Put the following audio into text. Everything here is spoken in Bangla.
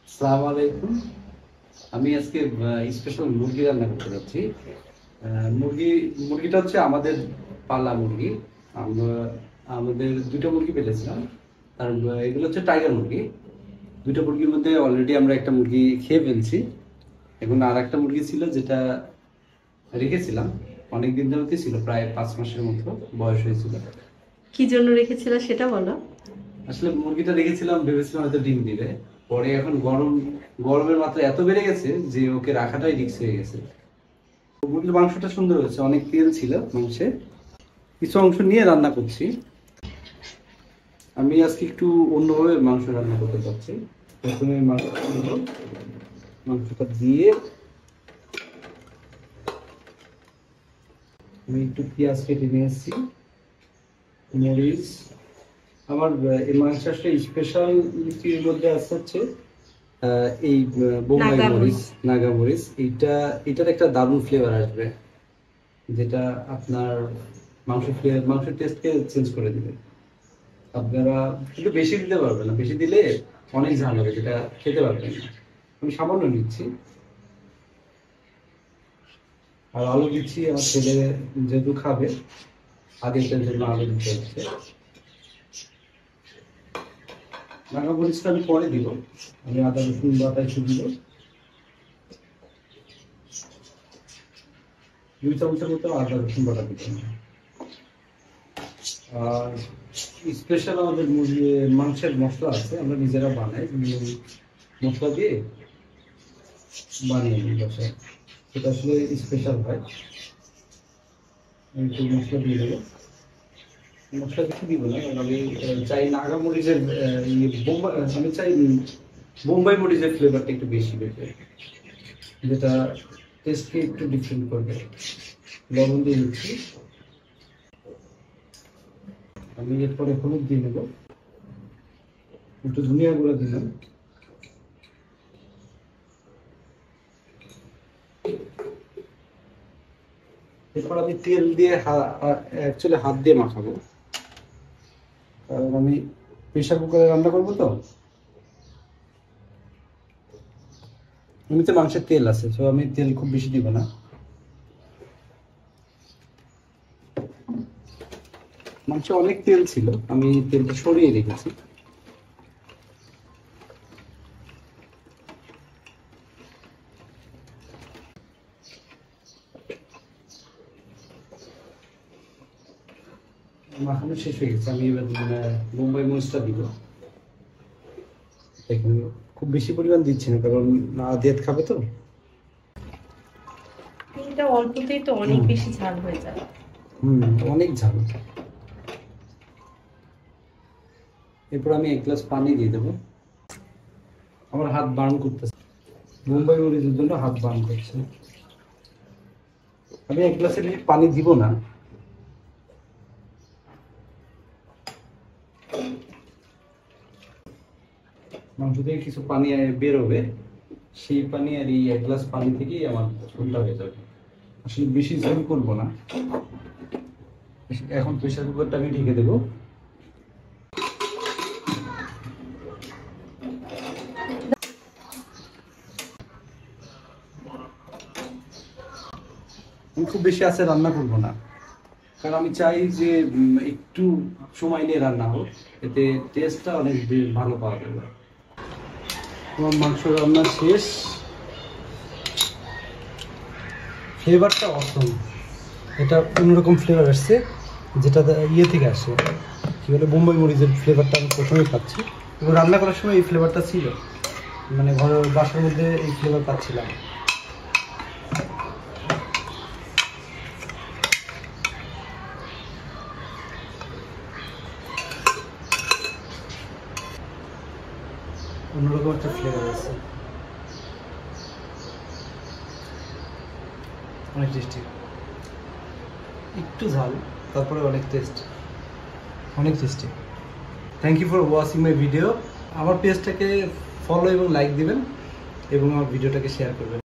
আসসালামু আলাইকুম। আমি আজকে স্পেশাল মুরগি রান্না করতে যাচ্ছি। মুরগিটা হচ্ছে আমাদের পালা মুরগি। আমরা আমাদের দুটো মুরগি পেলেছিলাম। আর এগুলো হচ্ছে টাইগার মুরগি। দুটো মুরগির মধ্যে অলরেডি আমরা একটা মুরগি খেয়ে ফেলছি। এখন আর একটা মুরগি ছিল যেটা রেখেছিলাম, অনেক দিন ধরে ছিল, প্রায় 5 মাসের মতো বয়স হয়েছিল। কি জন্য রেখেছিল সেটা বলো। আসলে মুরগিটা রেখেছিলাম, ভেবেছিলাম হয়তো ডিম দিবে। পরে এখন গরমের মাত্রা এত বেড়ে গেছে যে ওকে রাখাটাই রিস্ক হয়ে গেছে। মুরগির মাংসটা সুন্দর হয়েছে, অনেক তেল ছিল মাংসে। কিছু অংশ নিয়ে রান্না করছি। আমি আজকে একটু অন্যভাবে মাংস রান্না করতে চাচ্ছি। প্রথমে মাংসটা দিয়ে আমি একটু পেঁয়াজ কেটে নিয়ে এসেছি, মরিচ। আমার এই মাংসটা স্পেশাল লিস্টির মধ্যে আছে হচ্ছে এই বোম্বাই মরিচ, নাগা মরিচ। এটার একটা দারুণ ফ্লেভার আসবে, যেটা আপনার মাংসের টেস্টকে চেঞ্জ করে দিবে। আপনারা একটু বেশি দিতে পারবেন না, বেশি দিলে অনেক ঝাল হবে, যেটা খেতে পারবেন না। আমি সামান্য নিচ্ছি। আর আলু দিচ্ছি, আমার ছেলে যেহেতু খাবে, আগের জন্য আলু দিতে হচ্ছে। নাগা মরিচটা আমি পরে দিব। আমি আদা রসুন বাটা একটু দিব, 2 চামচের মতো আদা রসুন বাটা দিব। আর স্পেশাল আমাদের মাংসের মশলা আছে, আমরা নিজেরা বানাই, মশলা দিয়ে বানিয়ে নিই বাসায়। সেটা আসলে স্পেশাল হয়। আমি একটু মশলা দিয়ে দেবো। মশলা কিছু দিব না, কারণ আমি চাই নাগা মরিচের আমি চাই বোম্বাই মরিচের ফ্লেভারটা একটু বেশি বেশি, যেটা টেস্টকে একটু ডিফারেন্ট করবে। লবণ দিয়ে দিচ্ছি। আমি এরপরে হলুদ দিয়ে নেব, একটু ধনিয়া গুঁড়ো দিলাম। এরপর আমি তেল দিয়ে অ্যাকচুয়ালি হাত দিয়ে মাখাবো, কারণ আমি প্রেশার কুকারে রান্না করবো তো। এমনিতে মাংসের তেল আছে, তো আমি তেল খুব বেশি দিব না। মাংসে অনেক তেল ছিল, আমি তেলটা সরিয়ে রেখেছি। মাখানো শেষ হয়ে গেছে। আমি এবার বোম্বাই মরিচটা দিব। দেখুন, খুব বেশি পরিমাণ দিচ্ছি না, কারণ আদিয়াত খাবে তো। এটা অল্পতেই তো অনেক বেশি ঝাল হয়ে যায়। অনেক ঝাল। এরপর আমি 1 গ্লাস পানি দিয়ে দেবো। আমার হাত বার্ন করতেছে, বোম্বাই মরিচের জন্য হাত বার্ন করছে। আমি 1 গ্লাসের বেশি পানি দিব না। মাংস থেকে কিছু পানি বেরোবে, সেই পানি আর এই 1 গ্লাস পানি থেকেই আমার ঝোলটা হয়ে যাবে। আসলে বেশি ঝোল করবো না। এখন প্রেসার কুকারটা আমি ঢেকে দেবো। আমি খুব বেশি আছে রান্না করবো না, কারণ আমি চাই যে একটু সময় নিয়ে রান্না হোক, এতে টেস্টটা অনেক ভালো পাওয়া যাবে। আমার মাংস রান্না শেষ। ফ্লেভারটা অসম, এটা অন্যরকম ফ্লেভার আসছে, যেটা ইয়ে থেকে আসে, কি বলে, বোম্বাই মরিচের ফ্লেভারটা আমি প্রথমেই পাচ্ছি। এবং রান্না করার সময় এই ফ্লেভারটা ছিল, মানে ঘরের বাসার মধ্যে এই ফ্লেভার পাচ্ছিলাম। অন্যরকম একটা ফ্লেভার আছে, অনেক টেস্টি। একটু ঝাল, তারপরে অনেক tasty. Thank you for watching my video. আমার পেজটাকে ফলো এবং লাইক দিবেন, এবং আমার ভিডিওটাকে শেয়ার করবেন।